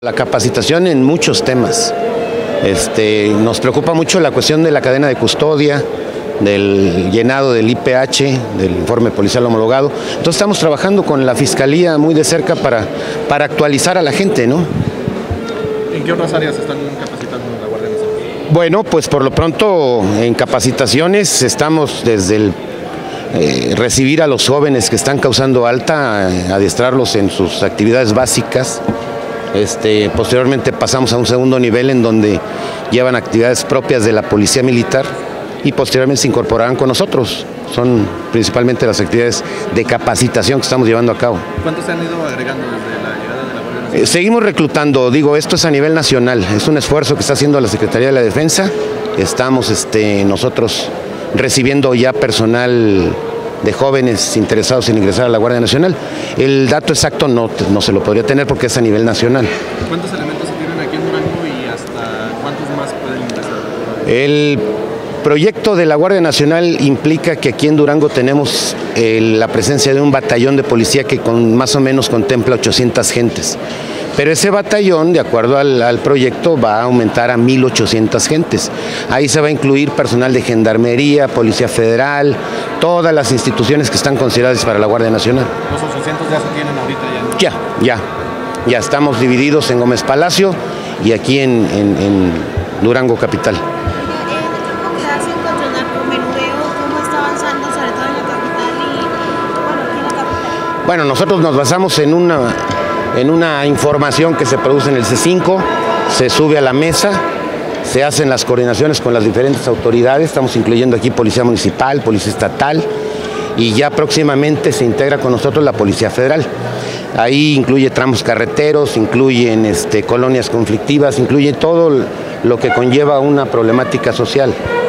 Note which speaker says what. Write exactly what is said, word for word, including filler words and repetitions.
Speaker 1: La capacitación en muchos temas. Este, nos preocupa mucho la cuestión de la cadena de custodia, del llenado del I P H, del informe policial homologado. Entonces estamos trabajando con la Fiscalía muy de cerca para, para actualizar a la gente, ¿no?
Speaker 2: ¿En qué otras áreas están capacitando la Guardia Nacional?
Speaker 1: Bueno, pues por lo pronto en capacitaciones estamos desde el eh, recibir a los jóvenes que están causando alta, eh, adiestrarlos en sus actividades básicas. Este, posteriormente pasamos a un segundo nivel en donde llevan actividades propias de la Policía Militar y posteriormente se incorporarán con nosotros. Son principalmente las actividades de capacitación que estamos llevando a cabo.
Speaker 2: ¿Cuántos se han ido agregando desde la llegada de la Guardia Nacional?
Speaker 1: Eh, seguimos reclutando, digo, esto es a nivel nacional, es un esfuerzo que está haciendo la Secretaría de la Defensa. Estamos este, nosotros recibiendo ya personal de jóvenes interesados en ingresar a la Guardia Nacional. El dato exacto no, no se lo podría tener porque es a nivel nacional.
Speaker 2: ¿Cuántos elementos se tienen aquí en Durango y hasta cuántos más pueden ingresar?
Speaker 1: El proyecto de la Guardia Nacional implica que aquí en Durango tenemos eh, la presencia de un batallón de policía que con, más o menos contempla ochocientas gentes. Pero ese batallón, de acuerdo al, al proyecto, va a aumentar a mil ochocientas gentes. Ahí se va a incluir personal de Gendarmería, Policía Federal, todas las instituciones que están consideradas para la Guardia Nacional.
Speaker 2: ¿Los ochocientos ya se tienen ahorita ya?
Speaker 1: Ya, ya. Ya estamos divididos en Gómez Palacio y aquí en, en, en Durango Capital. Bueno, nosotros nos basamos en una, en una información que se produce en el C cinco, se sube a la mesa, se hacen las coordinaciones con las diferentes autoridades, estamos incluyendo aquí Policía Municipal, Policía Estatal, y ya próximamente se integra con nosotros la Policía Federal. Ahí incluye tramos carreteros, incluyen este, colonias conflictivas, incluye todo lo que conlleva una problemática social.